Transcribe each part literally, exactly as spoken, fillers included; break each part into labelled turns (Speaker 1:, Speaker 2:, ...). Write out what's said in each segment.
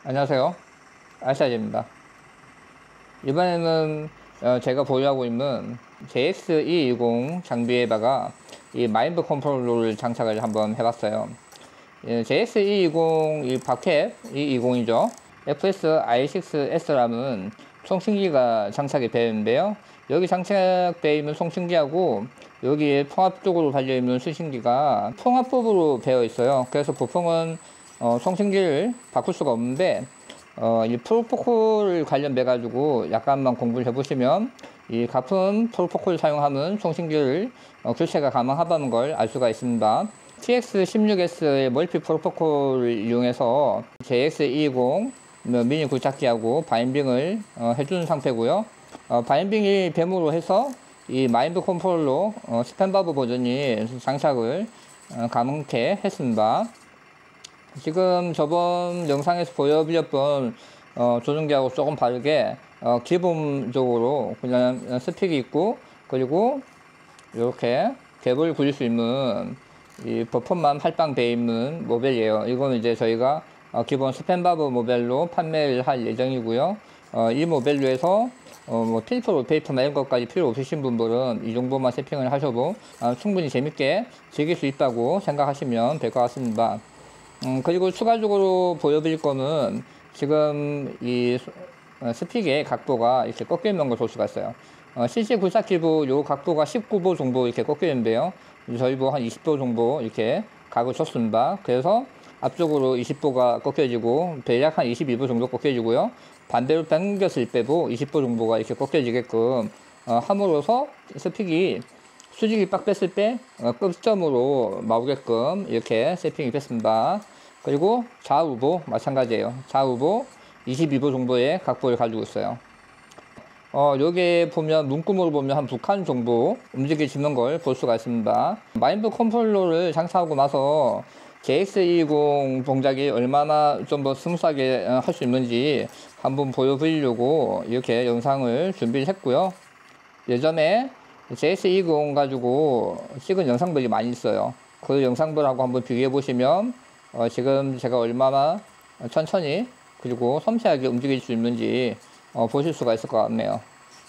Speaker 1: 안녕하세요. 알사즈입니다. 이번에는 어, 제가 보유하고 있는 제이엑스 이백이십 장비에다가 이 마인드 컨트롤러를 장착을 한번 해봤어요. 예, 제이엑스 이백이십 이 박캡 이백이십이죠. 에프에스 아이 식스 에스라는 송신기가 장착이 되어 있는데요. 여기 장착되어 있는 송신기하고 여기에 통합 쪽으로 달려있는 수신기가 통합법으로 되어 있어요. 그래서 보통은 어, 송신기를 바꿀 수가 없는데 어, 이 프로포콜 관련돼 가지고 약간만 공부를 해보시면 이 같은 프로포콜 사용하면 송신기를 어, 교체가 가능하다는 걸 알 수가 있습니다. 티엑스 십육 에스의 멀티 프로토콜을 이용해서 제이엑스 이백이십 미니 굴착기하고 바인딩을 어, 해주는 상태고요. 어, 바인딩이 뱀으로 해서 이 마인드 컨트롤러 어, 스팬바브 버전이 장착을 어, 가능케 했습니다. 지금 저번 영상에서 보여드렸던 어, 조종기하고 조금 다르게 어, 기본적으로 그냥 스픽이 있고, 그리고 이렇게 갭을 굴릴 수 있는 이 버퍼만 할당되어 있는 모델이에요. 이거는 이제 저희가 어, 기본 스팬바브 모델로 판매를 할 예정이고요. 어, 이 모델로 해서 어, 뭐 필터 로테이터나 이런 것까지 필요 없으신 분들은 이 정도만 세팅을 하셔도 어, 충분히 재밌게 즐길 수 있다고 생각하시면 될 것 같습니다. 음, 그리고 추가적으로 보여드릴 거는 지금 이 스픽의 각도가 이렇게 꺾여 있는 걸 볼 수가 있어요. 어, 씨씨 굴착기도 요 각도가 십구 도 정도 이렇게 꺾여 있는데요. 저희도 한 이십 도 정도 이렇게 각을 쳤습니다. 그래서 앞쪽으로 이십 도가 꺾여지고 대략 한 이십이 도 정도 꺾여지고요. 반대로 당겼을 때도 이십 도 정도가 이렇게 꺾여지게끔 어, 함으로써 스픽이 수직이 빡 뺐을 때 어, 끝점으로 나오게끔 이렇게 세팅이 됐습니다. 그리고 좌우도 마찬가지예요. 좌우도 이십이 도 정도의 각도를 가지고 있어요. 어, 여기에 보면 눈금으로 보면 한 두 칸 정도 움직여지는 걸 볼 수가 있습니다. 마인드 컨트롤러를 장착하고 나서 제이엑스 이백이십 동작이 얼마나 좀 더 스무스하게 할 수 있는지 한번 보여드리려고 이렇게 영상을 준비를 했고요. 예전에 제이엑스 이백이십 가지고 찍은 영상들이 많이 있어요. 그 영상들하고 한번 비교해 보시면 어, 지금 제가 얼마나 천천히 그리고 섬세하게 움직일 수 있는지 어, 보실 수가 있을 것 같네요.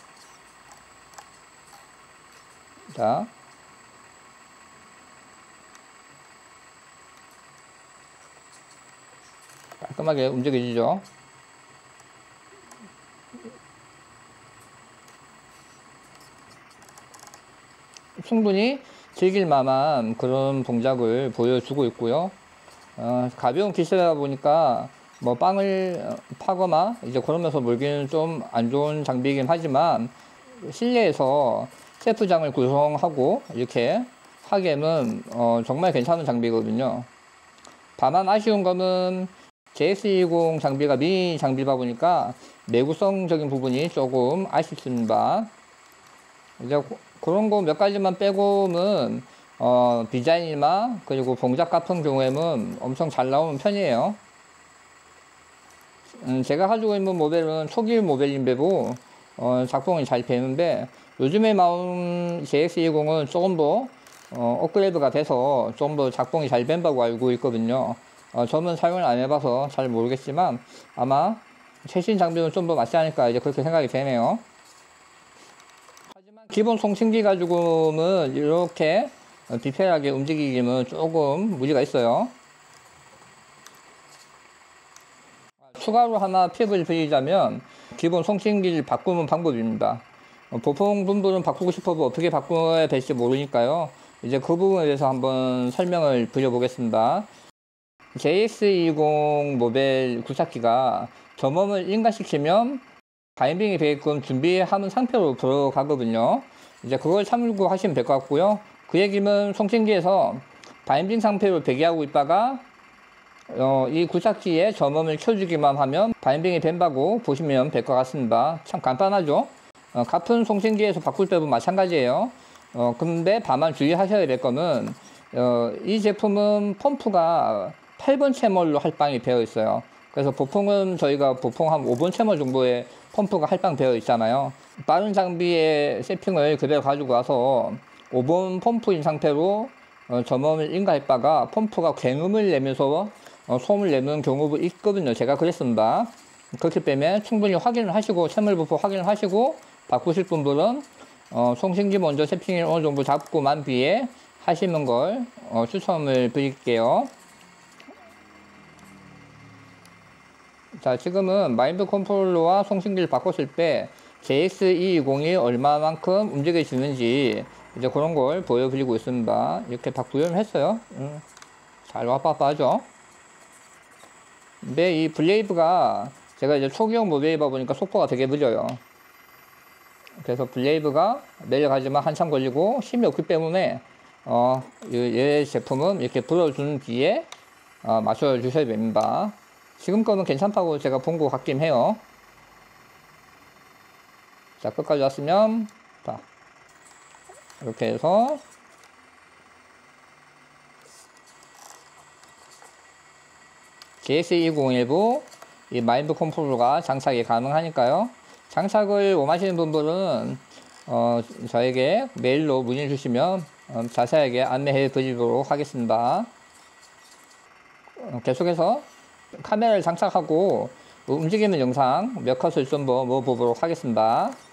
Speaker 1: 자, 깔끔하게 움직여지죠. 충분히 즐길 만한 그런 동작을 보여주고 있고요. 어, 가벼운 기체다 보니까 뭐 빵을 파거나 이제 그러면서 몰기는 좀 안 좋은 장비이긴 하지만 실내에서 셰프장을 구성하고 이렇게 하기에는 어, 정말 괜찮은 장비거든요. 다만 아쉬운 거는 제이엑스 이백이십 장비가 미니 장비다 보니까 내구성적인 부분이 조금 아쉽습니다. 이제 그런 거 몇 가지만 빼고는 어, 디자인이나 그리고 동작 같은 경우에는 엄청 잘 나오는 편이에요. 음, 제가 가지고 있는 모델은 초기 모델인데도 어, 작동이 잘 되는데 요즘에 나온 제이엑스 이백이십은 조금 더 어, 업그레이드가 돼서 좀 더 작동이 잘 된다고 알고 있거든요. 어, 저는 사용을 안 해봐서 잘 모르겠지만 아마 최신 장비는 좀 더 낫지 않을까 이제 그렇게 생각이 되네요. 하지만 기본 송신기 가지고는 이렇게 디테일하게 움직이기는 조금 무리가 있어요. 추가로 하나 팁을 드리자면 기본 송신기를 바꾸는 방법입니다. 보통 분들은 바꾸고 싶어도 어떻게 바꿔야 될지 모르니까요. 이제 그 부분에 대해서 한번 설명을 드려보겠습니다. 제이엑스 이백이십 모델 굴착기가 점검을 인가시키면 바인딩이 되게끔 준비하는 상태로 들어가거든요. 이제 그걸 참고하시면 될 것 같고요. 그 얘기는 송신기에서 바인딩 상태로 대기하고 있다가 어, 이 굴착기에 점검을 켜주기만 하면 바인딩이 된다고 보시면 될 것 같습니다. 참 간단하죠? 어, 같은 송신기에서 바꿀 때도 마찬가지예요. 어, 근데 다만 주의하셔야 될 거는 어, 이 제품은 펌프가 팔 번 채멀로 할당이 되어 있어요. 그래서 보통은 저희가 보통 한 오 번 채멀 정도의 펌프가 할당되어 있잖아요. 다른 장비의 세팅을 그대로 가지고 와서 오 번 펌프인 상태로 어, 점검을 인가했다가 펌프가 굉음을 내면서 어, 소음을 내는 경우도 있거든요. 제가 그랬습니다. 그렇기 때문에 충분히 확인을 하시고 채물 부품 확인을 하시고 바꾸실 분들은 어, 송신기 먼저 세팅을 어느 정도 잡고 만 뒤에 하시는 걸 어, 추천을 드릴게요. 자, 지금은 마인드 컨트롤러와 송신기를 바꿨을 때 제이엑스 이백이십이 얼마만큼 움직여지는지 이제 그런 걸 보여드리고 있습니다. 이렇게 다 구현을 했어요. 음, 잘 와빠빠죠. 근데 이 블레이브가 제가 이제 초기형 모델이다 보니까 속도가 되게 느려요. 그래서 블레이브가 내려가지만 한참 걸리고 힘이 없기 때문에 어, 얘 제품은 이렇게 불어준 뒤에 어, 맞춰 주셔야 됩니다. 지금 거는 괜찮다고 제가 본 것 같긴 해요. 자, 끝까지 왔으면 자, 이렇게 해서 제이엑스 이백일도 이 마인드 컨트롤러가 장착이 가능하니까요. 장착을 원하시는 분들은 어, 저에게 메일로 문의 주시면 어, 자세하게 안내해 드리도록 하겠습니다. 어, 계속해서 카메라를 장착하고 움직이는 영상 몇 컷을 좀 더 넣어보도록 하겠습니다.